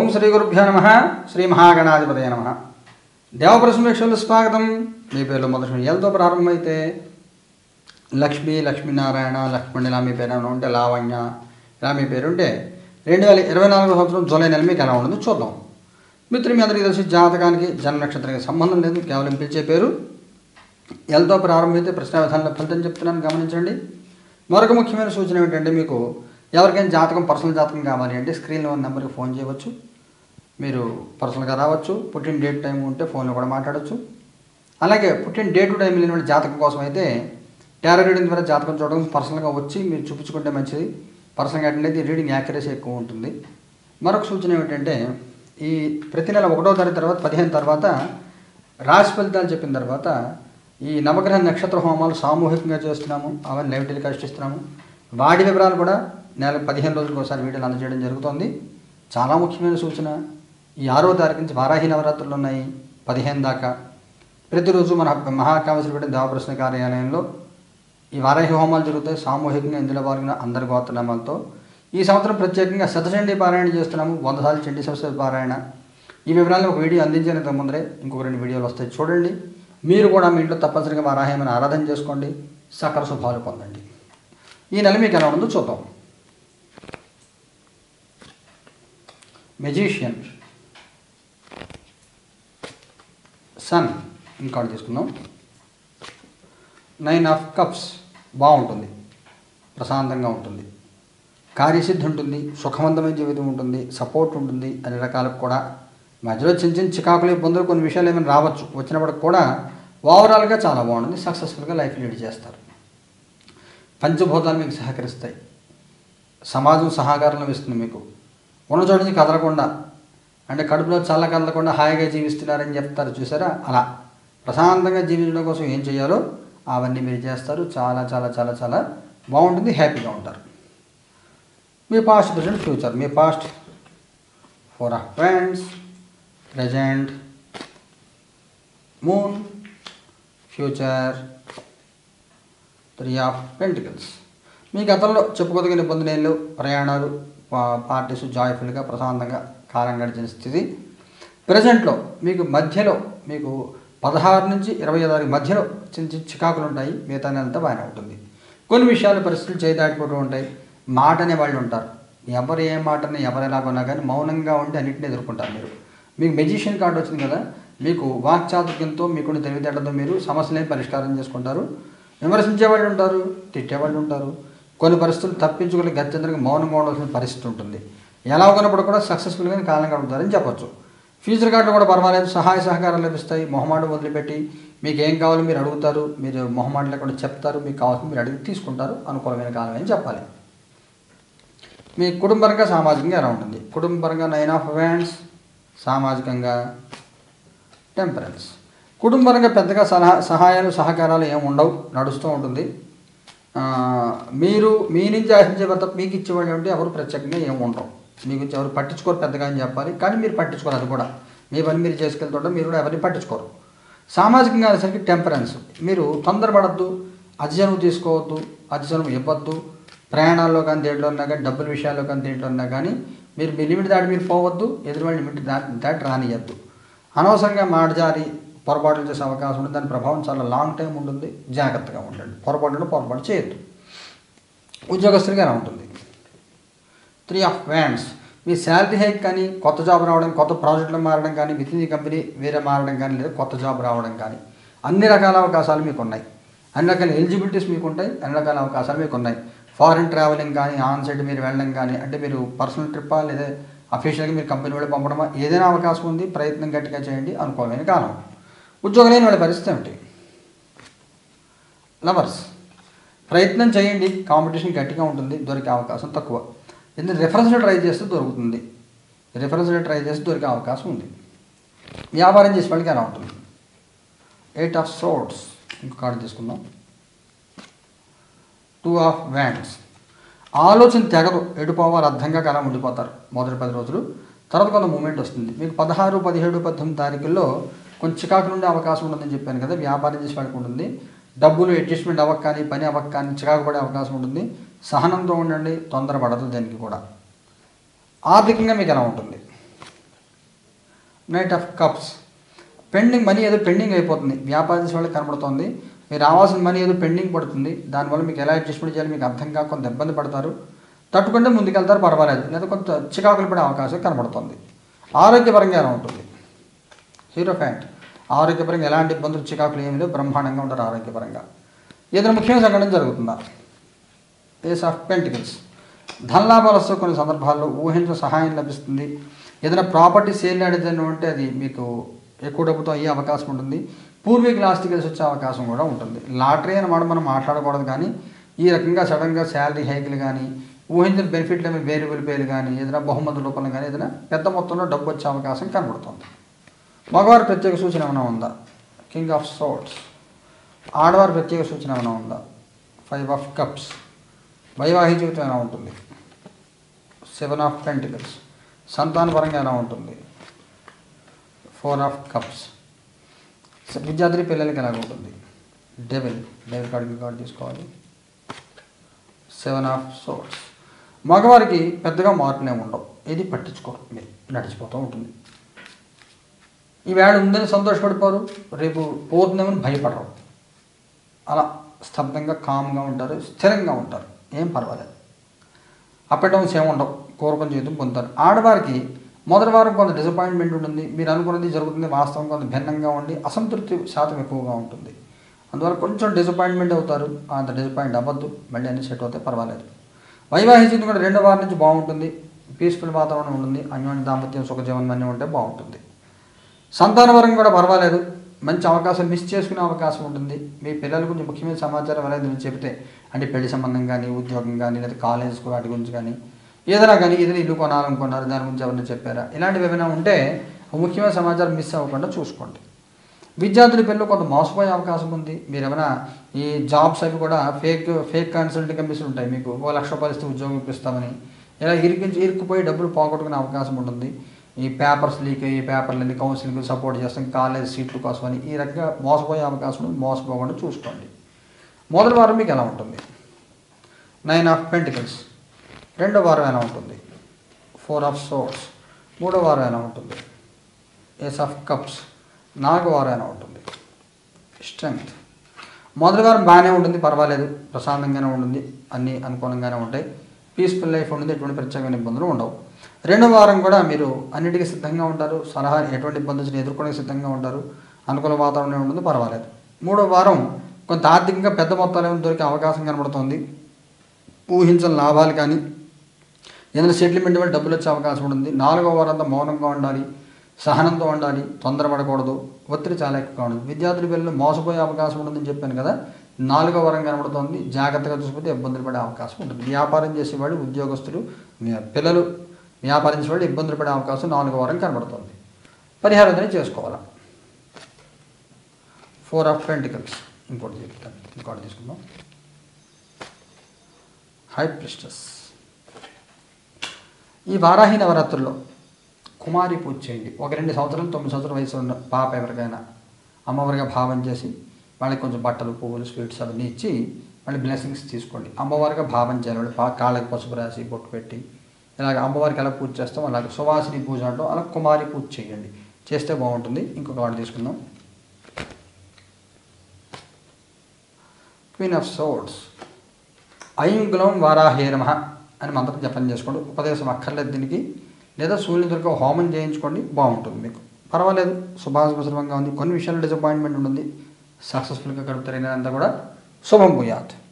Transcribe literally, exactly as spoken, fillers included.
ఓం శ్రీ గురుభ్యో నమః. శ్రీ మహాగణాధిపతయ నమః. దేవప్రసమేక్షలు స్వాగతం. మీ పేర్లు మొదటి ఎల్తో ప్రారంభమైతే లక్ష్మి, లక్ష్మీనారాయణ, లక్ష్మణ్ ఇలా మీ పేరు ఏమైనా ఉంటే, లావణ్య ఇలా మీ పేరు ఉంటే రెండు వేల ఇరవై నాలుగో సంవత్సరం జూలై నెల మీకు ఎలా ఉండదు చూద్దాం. మిత్రులు మీ అందరికీ తెలిసి జాతకానికి జన్మ నక్షత్రానికి సంబంధం లేదు, కేవలం పిలిచే పేరు ఎల్తో ప్రారంభమైతే ప్రశ్న విధానంలో ఫలితం చెప్తున్నాను, గమనించండి. మరొక ముఖ్యమైన సూచన ఏమిటంటే, మీకు ఎవరికైనా జాతకం పర్సనల్ జాతకం కావాలి అంటే స్క్రీన్లో ఉన్న నెంబర్కి ఫోన్ చేయవచ్చు. మీరు పర్సనల్గా రావచ్చు. పుట్టిన డేట్ టైం ఉంటే ఫోన్లో కూడా మాట్లాడవచ్చు. అలాగే పుట్టిన డేట్ టైం లేని జాతకం కోసం అయితే టారో రీడింగ్ ద్వారా జాతకం చూడడం, పర్సనల్గా వచ్చి మీరు చూపించుకుంటే మంచిది. పర్సనల్గా అటెండ్ అయితే రీడింగ్ యాక్యురసీ ఎక్కువ ఉంటుంది. మరొక సూచన ఏమిటంటే, ఈ ప్రతి నెల ఒకటో తారీఖు తర్వాత పదిహేను తర్వాత రాశి ఫలితాలు చెప్పిన తర్వాత ఈ నవగ్రహ నక్షత్ర హోమాలు సామూహికంగా చేస్తున్నాము. అవన్నీ లైవ్ టెలికాస్ట్ ఇస్తున్నాము. వాటి వివరాలు కూడా నెల పదిహేను రోజులకు ఒకసారి వీడియోలు అందజేయడం జరుగుతుంది. చాలా ముఖ్యమైన సూచన, ఈ ఆరో తారీఖు నుంచి వారాహి నవరాత్రులు ఉన్నాయి పదిహేను దాకా. ప్రతిరోజు మన మహాకామేశ్వర దేవప్రసన్న కార్యాలయంలో ఈ వారాహి హోమాలు జరుగుతాయి సామూహికంగా. ఇందులో వారిన అందరి గోత్రనామాలతో ఈ సంవత్సరం ప్రత్యేకంగా శతచండీ పారాయణ చేస్తున్నాము. వంద సార్లు చండీ సహస్ర పారాయణ. ఈ వివరాలను ఒక వీడియో అందించేందుకు ముందరే ఇంకొక రెండు వీడియోలు వస్తాయి, చూడండి. మీరు కూడా మీ ఇంట్లో తప్పనిసరిగా వారాహేమని ఆరాధన చేసుకోండి, సకల శుభాలు పొందండి. ఈ నెల మీకు ఎలా ఉందో చూద్దాం. మెజీషియన్, సన్ ఇంకోటి తీసుకుందాం. నైన్ ఆఫ్ కప్స్ బాగుంటుంది, ప్రశాంతంగా ఉంటుంది, కార్యసిద్ధి ఉంటుంది, సుఖవంతమైన జీవితం ఉంటుంది, సపోర్ట్ ఉంటుంది. అన్ని రకాలకు కూడా మధ్యలో చిన్న చిన్న చికాకులు ఇబ్బందులు కొన్ని విషయాలు ఏమైనా రావచ్చు, వచ్చినప్పటికి కూడా ఓవరాల్గా చాలా బాగుంటుంది. సక్సెస్ఫుల్గా లైఫ్ లీడ్ చేస్తారు. పంచభూతాలు మీకు సహకరిస్తాయి. సమాజం సహకారం ఇస్తుంది. మీకు ఉన్న చోటు నుంచి కదలకుండా, అంటే కడుపులో చల్ల కదలకుండా హాయిగా జీవిస్తున్నారని చెప్తారు చూసారా, అలా ప్రశాంతంగా జీవించడం కోసం ఏం చేయాలో అవన్నీ మీరు చేస్తారు. చాలా చాలా చాలా చాలా బాగుంటుంది, హ్యాపీగా ఉంటారు. మీ పాస్ట్, ప్రజెంట్, ఫ్యూచర్. మీ past four of friends, present moon, future three of pentacles. మీ గతంలో చెప్పుకోదగిన ఇబ్బందులు ఏం లేవు. ప్రయాణాలు, పార్టీస్, జాయ్ఫుల్గా ప్రశాంతంగా కాలం గడిచిన స్థితి. ప్రజెంట్లో మీకు మధ్యలో మీకు పదహారు నుంచి ఇరవై తారీఖు మధ్యలో చిన్న చిన్న చికాకులు ఉంటాయి. మిగతా నెలంతా బాగానే ఉంటుంది. కొన్ని విషయాలు పరిస్థితులు చేయి దాటిపోతూ ఉంటాయి. మాట అనే వాళ్ళు ఉంటారు. ఎవరు ఏ మాటని ఎవరు ఎలాగొన్నా కానీ మౌనంగా ఉండి అన్నింటినీ ఎదుర్కొంటారు. మీరు మీకు మెజిషియన్ కార్డు వచ్చింది కదా, మీకు వాక్చాతుర్యంతో మీకున్న తెలివితేటలతో మీరు సమస్యలని పరిష్కారం చేసుకుంటారు. విమర్శించేవాళ్ళు ఉంటారు, తిట్టేవాళ్ళు ఉంటారు. కొన్ని పరిస్థితులు తప్పించుకుని గత్యంతరంగా మౌనంగా ఉండవలసిన పరిస్థితి ఉంటుంది. ఎలా ఉన్నప్పుడు కూడా సక్సెస్ఫుల్గా కాలం గడుపుతారని చెప్పొచ్చు. ఫ్యూచర్ కార్డులు కూడా పర్వాలేదు, సహాయ సహకారాలు లభిస్తాయి. మొహమాటం వదిలిపెట్టి మీకు ఏం కావాలో మీరు అడుగుతారు. మీరు మొహమాటం లేకుండా చెప్తారు. మీకు కావాల్సింది మీరు అడిగి తీసుకుంటారు. అనుకూలమైన కాలం అని చెప్పాలి. మీ కుటుంబపరంగా సామాజికంగా ఎలా ఉంటుంది? కుటుంబపరంగా నైన్ ఆఫ్ వ్యాండ్స్, సామాజికంగా టెంపరెన్స్. కుటుంబపరంగా పెద్దగా సలహా సహాయాలు సహకారాలు ఏమి ఉండవు, నడుస్తూ ఉంటుంది. మీరు మీ నుంచి ఆశించే తప్ప మీకు ఇచ్చేవాళ్ళు అంటే ఎవరు ప్రత్యేకంగా ఏమి ఉండవు. మీ గురించి ఎవరు పట్టించుకోరు పెద్దగా అని చెప్పాలి. కానీ మీరు పట్టించుకోరు, అది కూడా మీ పని మీరు చేసుకెళ్తుంటే మీరు కూడా ఎవరిని పట్టించుకోరు. సామాజికంగా అనేసరికి టెంపరెన్స్. మీరు తొందరపడద్దు, అతిశయం తీసుకోవద్దు, అతిశయం ఇవ్వద్దు. ప్రయాణాల్లో కానీ దేంట్లో ఉన్నా కానీ, డబ్బుల విషయాల్లో కానీ దేంట్లో ఉన్నా కానీ మీరు మీ లిమిట్ దాటి మీరు పోవద్దు, ఎదురువాళ్ళ లిమిట్ దాటి దాటి రానియద్దు. అనవసరంగా మాట జారి పొరపాట్లు చేసే అవకాశం ఉంటుంది. దాని ప్రభావం చాలా లాంగ్ టైం ఉంటుంది. జాగ్రత్తగా ఉండండి. పొరపాటు పొరపాటు చేయొద్దు. ఉద్యోగస్తులుగా ఎలా ఉంటుంది? Three of wands. మీ శాలరీ హైక్ కానీ, కొత్త జాబ్ రావడం, కొత్త ప్రాజెక్టులు మారడం కానీ, విత్ ఇన్ ది కంపెనీ వేరే మారడం కానీ, లేదా కొత్త జాబ్ రావడం కానీ, అన్ని రకాల అవకాశాలు మీకు ఉన్నాయి. అన్ని రకాల ఎలిజిబిలిటీస్ మీకు ఉంటాయి. అన్ని రకాల అవకాశాలు మీకు ఉన్నాయి. ఫారిన్ ట్రావెలింగ్ కానీ, ఆన్ సైడ్ మీరు వెళ్ళడం కానీ, అంటే మీరు పర్సనల్ ట్రిప్పా లేదా అఫీషియల్గా మీరు కంపెనీ వాళ్ళు పంపడమా, ఏదైనా అవకాశం ఉంది. ప్రయత్నం గట్టిగా చేయండి. అనుకూలమైన కాలం. ఉద్యోగం లేని వాళ్ళ పరిస్థితి ఏమిటి? లవర్స్. ప్రయత్నం చేయండి. కాంపిటీషన్ గట్టిగా ఉంటుంది, దొరికే అవకాశం తక్కువ. ఎందుకంటే రిఫరెన్స్లో ట్రై చేస్తే దొరుకుతుంది. రిఫరెన్స్లో ట్రై చేస్తే దొరికే అవకాశం ఉంది. వ్యాపారం చేసే వాళ్ళకి ఎలా ఉంటుంది? Eight of swords. ఇంకో కార్డు తీసుకుందాం. Two of wands. ఆలోచన తెగదు, ఎడిపోవాలి, అర్థంగా కాలం ఉండిపోతారు మొదటి పది రోజులు. తర్వాత కొంత మూమెంట్ వస్తుంది. మీకు పదహారు పదిహేడు పద్దెనిమిది తారీఖుల్లో కొంచెం చికాకు నుండి అవకాశం ఉంటుందని చెప్పాను కదా. వ్యాపారం చేసి వాళ్ళకి ఉంటుంది. డబ్బులు అడ్జస్ట్మెంట్ అవ్వక కానీ, పని అవ్వక కానీ చికాకు పడే అవకాశం ఉంటుంది. సహనంతో ఉండండి, తొందరపడదు దేనికి కూడా. ఆర్థికంగా మీకు ఎలా ఉంటుంది? Knight of cups, pending money ఏదో పెండింగ్ అయిపోతుంది, వ్యాపారం చేసే వాళ్ళకి కనబడుతుంది. మీరు రావాల్సిన మనీ ఏదో పెండింగ్ పడుతుంది, దానివల్ల మీకు ఎలా అడ్జస్ట్మెంట్ చేయాలి మీకు అర్థం కాక కొంత ఇబ్బంది పడతారు. తట్టుకుంటే ముందుకెళ్తారు, పర్వాలేదు. లేదా కొంత చికాకులు పడే అవకాశం కనబడుతుంది. ఆరోగ్యపరంగా ఎలా ఉంటుంది? హీరోఫాంట్, ఆరోగ్యపరంగా ఎలాంటి ఇబ్బందులు చికాకులు ఏమి లేవు, బ్రహ్మాండంగా ఉంటారు ఆరోగ్యపరంగా. ఏదైనా ముఖ్యమైన సంఘటన జరుగుతుందా? ఏస్ ఆఫ్ పెంటికల్స్, ధనలాభాలు వస్తే కొన్ని సందర్భాల్లో ఊహించిన సహాయం లభిస్తుంది. ఏదైనా ప్రాపర్టీ సేల్ ఏదైనా ఉంటే అది మీకు ఎక్కువ డబ్బుతో అయ్యే అవకాశం ఉంటుంది. పూర్వీకుల ఆస్తి కలిసి వచ్చే అవకాశం కూడా ఉంటుంది. లాటరీ అన్నమాట మనం మాట్లాడకూడదు, కానీ ఈ రకంగా సడన్గా శాలరీ హైకులు కానీ, ఊహించిన బెనిఫిట్లు ఏమైనా వేరియబుల్ పేలు కానీ, ఏదైనా బహుమతుల రూపంలో కానీ ఏదైనా పెద్ద మొత్తంలో డబ్బు వచ్చే అవకాశం కనబడుతుంది. మగవారి ప్రత్యేక సూచన ఏమైనా ఉందా? King of swords. ఆడవారి ప్రత్యేక సూచన ఏమైనా ఉందా? Five of cups. వైవాహిక జీవితం ఎలా ఉంటుంది? Seven of pentacles. సంతానపరంగా ఎలా ఉంటుంది? Four of cups. విద్యార్థి పిల్లలకి ఎలాగ ఉంటుంది? డెవిల్. డెవిల్ కార్డు కార్డు తీసుకోవాలి. Seven of swords. మగవారికి పెద్దగా మార్పులు ఏమి ఉండవు, ఇది పట్టించుకోరు, మీరు నడిచిపోతూ ఉంటుంది. ఈ వేళ ఉందని సంతోషపడిపోరు, రేపు పోతుందేమని భయపడరు. అలా స్తబ్దంగా కామ్గా ఉంటారు, స్థిరంగా ఉంటారు, ఏం పర్వాలేదు. అప్ అండ్ డౌన్స్ ఏమి ఉండవు, కోరుకుని జీవితం పొందుతారు. ఆడవారికి మొదటి వారం కొంత డిసప్పాయింట్మెంట్ ఉంటుంది, మీరు అనుకున్నది జరుగుతుంది, వాస్తవం కొంత భిన్నంగా ఉండి అసంతృప్తి శాతం ఎక్కువగా ఉంటుంది. అందువల్ల కొంచెం డిసప్పాయింట్మెంట్ అవుతారు, అంత డిసప్పాయింట్ అవ్వద్దు, మళ్ళీ అన్ని సెట్ అవుతాయి, పర్వాలేదు. వైవాహిక జీవితం కూడా రెండో వారం నుంచి బాగుంటుంది, పీస్ఫుల్ వాతావరణం ఉంటుంది, అన్యోన్య దాంపత్యం సుఖజీవనం అన్నీ ఉంటే బాగుంటుంది. సంతానవరం కూడా పర్వాలేదు, మంచి అవకాశం మిస్ చేసుకునే అవకాశం ఉంటుంది. మీ పిల్లల గురించి ముఖ్యమైన సమాచారం ఎవరైనా చెబితే, అంటే పెళ్లి సంబంధం కానీ, ఉద్యోగం కానీ, లేదా కాలేజ్ వాటి గురించి కానీ, ఏదైనా కానీ ఏదైనా ఇల్లు కొనాలనుకున్నారు దాని గురించి ఎవరైనా చెప్పారా, ఇలాంటివి ఏమైనా ఉంటే ముఖ్యమైన సమాచారం మిస్ అవ్వకుండా చూసుకోండి. విద్యార్థుల పిల్లలు కొంత మోసపోయే అవకాశం ఉంది. మీరు ఏమైనా ఈ జాబ్స్ అవి కూడా ఫేక్ ఫేక్ కన్సల్టింగ్ కంపెనీస్ ఉంటాయి, మీకు ఓ లక్ష రూపాయలు ఇస్తే ఉద్యోగం ఇప్పిస్తామని ఇలా ఇరికించి ఇరుక్కుపోయి డబ్బులు పోగొట్టుకునే అవకాశం ఉంటుంది. ఈ పేపర్స్ లీక్ అయ్యి పేపర్లన్నీ కౌన్సిలింగ్ సపోర్ట్ చేస్తాం, కాలేజ్ సీట్ల కోసమని ఈ రకంగా మోసపోయే అవకాశం ఉంది. మోసపోకుండా చూసుకోండి. మొదటి వారం మీకు ఎలా ఉంటుంది? Nine of pentacles. రెండో వారం ఎలా ఉంటుంది? Four of swords. మూడో వారం ఎలా ఉంటుంది? Ace of cups. నాలుగో వారం ఎలా ఉంటుంది? స్ట్రెంగ్త్. మొదటి వారం బాగానే ఉంటుంది, పర్వాలేదు, ప్రశాంతంగానే ఉంటుంది, అన్నీ అనుకూలంగానే ఉంటాయి, పీస్ఫుల్ లైఫ్ ఉంటుంది, ఎటువంటి ప్రత్యేకమైన ఇబ్బందులు ఉండవు. రెండో వారం కూడా మీరు అన్నిటికీ సిద్ధంగా ఉంటారు, సలహా ఎటువంటి ఇబ్బందులు ఎదుర్కొనేకి సిద్ధంగా ఉంటారు, అనుకూల వాతావరణం ఉంటుంది, పర్వాలేదు. మూడో వారం కొంత ఆర్థికంగా పెద్ద మొత్తాలు ఏమైనా దొరికే అవకాశం కనబడుతుంది. ఊహించిన లాభాలు కానీ ఏదైనా సెటిల్మెంట్ వల్ల డబ్బులు వచ్చే అవకాశం ఉంటుంది. నాలుగో వారం అంతా మౌనంగా ఉండాలి, సహనంతో ఉండాలి, తొందరపడకూడదు, ఒత్తిడి చాలా ఎక్కువగా ఉంటుంది. విద్యార్థుల పిల్లలు మోసపోయే అవకాశం ఉంటుందని చెప్పాను కదా, నాలుగో వారం కనబడుతుంది, జాగ్రత్తగా చూసుకుంటే ఇబ్బందులు పడే అవకాశం ఉంటుంది. వ్యాపారం చేసేవాళ్ళు, ఉద్యోగస్తులు, పిల్లలు వ్యాపారం చేసేవాళ్ళు ఇబ్బందులు పడే అవకాశం నాలుగో వారం కనబడుతుంది. పరిహారం అనేది చేసుకోవాలి. Four of pentacles. ఇంకోటి చెప్తాను, ఇంకోటి తీసుకుందాం. High priestess. ఈ వారాహి నవరాత్రుల్లో కుమారి పూజ చేయండి. ఒక రెండు సంవత్సరాలు తొమ్మిది సంవత్సరాల వయసు ఉన్న పాప ఎవరికైనా అమ్మవారిగా భావం చేసి వాళ్ళకి కొంచెం బట్టలు, పువ్వులు, స్వీట్స్ అవన్నీ ఇచ్చి మళ్ళీ బ్లెస్సింగ్స్ తీసుకోండి. అమ్మవారిగా భావం చేయాలి. వాళ్ళు కాళ్ళకి పసుపు రాసి బొట్టు పెట్టి ఇలాగ అమ్మవారికి ఎలా పూజ చేస్తాం అలాగే సువాసిని పూజ అంటాం, అలా కుమారి పూజ చేయండి, చేస్తే బాగుంటుంది. ఇంకొక వాడు తీసుకుందాం. Queen of swords. ఐం గ్లౌం వారాహే నమః అని మంత్రం జపం చేసుకోండి. ఉపదేశం అక్కర్లేదు దీనికి, లేదా సూర్యునితో హోమం చేయించుకోండి, బాగుంటుంది మీకు, పర్వాలేదు, శుభాశుభంగా ఉంది. కొన్ని విషయాల్లో డిసప్పాయింట్మెంట్ ఉంటుంది, సక్సెస్ఫుల్గా గడుపుతారు. అంతా కూడా శుభం భూయాత్.